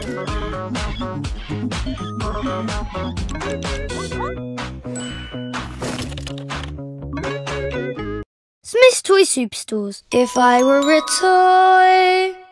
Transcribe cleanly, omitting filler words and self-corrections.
Smyths Toy Superstores. If I were a toy,